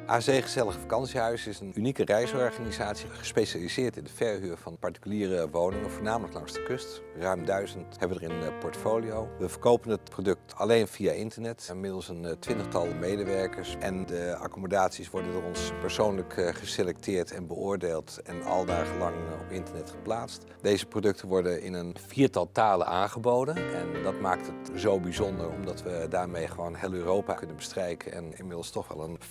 AZ Gezellige Vakantiehuis is een unieke reisorganisatie gespecialiseerd in de verhuur van particuliere woningen, voornamelijk langs de kust. Ruim 1000 hebben we er in portfolio. We verkopen het product alleen via internet, middels een twintigtal medewerkers. En de accommodaties worden door ons persoonlijk geselecteerd en beoordeeld en aldagenlang op internet geplaatst. Deze producten worden in een viertal talen aangeboden en dat maakt het zo bijzonder omdat we daarmee gewoon heel Europa kunnen bestrijken en inmiddels toch wel een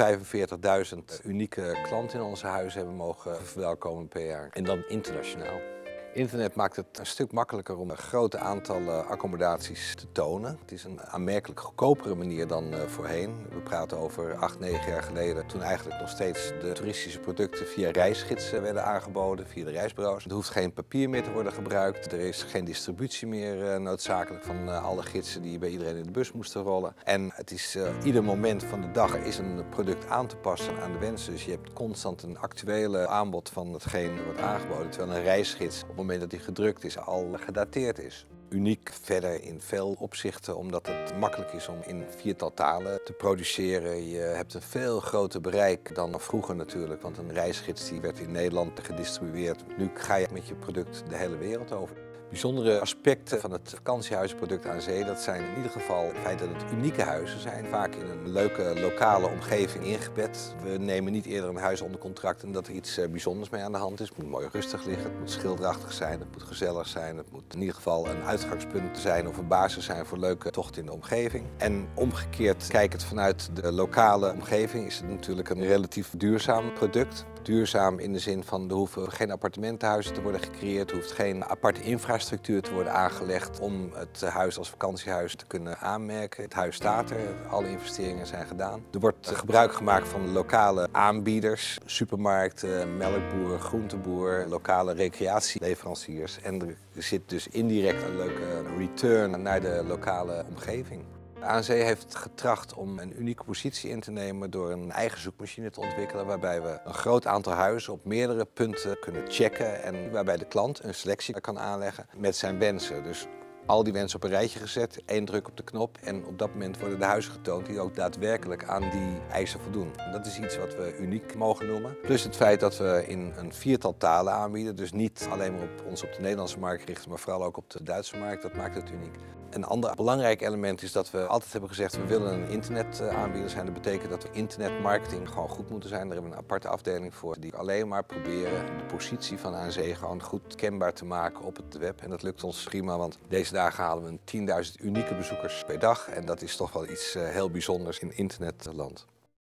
45.000 unieke klanten in onze huizen hebben mogen verwelkomen per jaar. En dan internationaal. Internet maakt het een stuk makkelijker om een groot aantal accommodaties te tonen. Het is een aanmerkelijk goedkopere manier dan voorheen. We praten over 8, 9 jaar geleden, toen eigenlijk nog steeds de toeristische producten via reisgidsen werden aangeboden, via de reisbureaus. Er hoeft geen papier meer te worden gebruikt. Er is geen distributie meer noodzakelijk van alle gidsen die bij iedereen in de bus moesten rollen. En het is ieder moment van de dag is een product aan te passen aan de wensen. Dus je hebt constant een actuele aanbod van hetgeen wordt aangeboden. Terwijl een reisgids op het moment dat hij gedrukt is al gedateerd is. Uniek verder in veel opzichten omdat het makkelijk is om in viertal talen te produceren. Je hebt een veel groter bereik dan vroeger natuurlijk, want een reisgids die werd in Nederland gedistribueerd. Nu ga je met je product de hele wereld over. Bijzondere aspecten van het vakantiehuisproduct aan zee, dat zijn in ieder geval het feit dat het unieke huizen zijn. Vaak in een leuke lokale omgeving ingebed. We nemen niet eerder een huis onder contract en dat er iets bijzonders mee aan de hand is. Het moet mooi rustig liggen, het moet schilderachtig zijn, het moet gezellig zijn. Het moet in ieder geval een uitgangspunt zijn of een basis zijn voor leuke tochten in de omgeving. En omgekeerd, kijkend vanuit de lokale omgeving, is het natuurlijk een relatief duurzaam product. Duurzaam in de zin van er hoeven geen appartementenhuizen te worden gecreëerd, er hoeft geen aparte infrastructuur te worden aangelegd om het huis als vakantiehuis te kunnen aanmerken. Het huis staat er, alle investeringen zijn gedaan. Er wordt gebruik gemaakt van lokale aanbieders, supermarkten, melkboeren, groenteboer, lokale recreatieleveranciers. En er zit dus indirect een leuke return naar de lokale omgeving. ANZ heeft getracht om een unieke positie in te nemen door een eigen zoekmachine te ontwikkelen waarbij we een groot aantal huizen op meerdere punten kunnen checken en waarbij de klant een selectie kan aanleggen met zijn wensen. Dus al die wensen op een rijtje gezet, één druk op de knop en op dat moment worden de huizen getoond die ook daadwerkelijk aan die eisen voldoen. Dat is iets wat we uniek mogen noemen. Plus het feit dat we in een viertal talen aanbieden, dus niet alleen maar ons op de Nederlandse markt richten, maar vooral ook op de Duitse markt, dat maakt het uniek. Een ander belangrijk element is dat we altijd hebben gezegd we willen een internetaanbieder zijn. Dat betekent dat we internetmarketing gewoon goed moeten zijn. Daar hebben we een aparte afdeling voor die alleen maar proberen de positie van ANZ gewoon goed kenbaar te maken op het web. En dat lukt ons prima, want deze dagen halen we 10.000 unieke bezoekers per dag. En dat is toch wel iets heel bijzonders in internetland.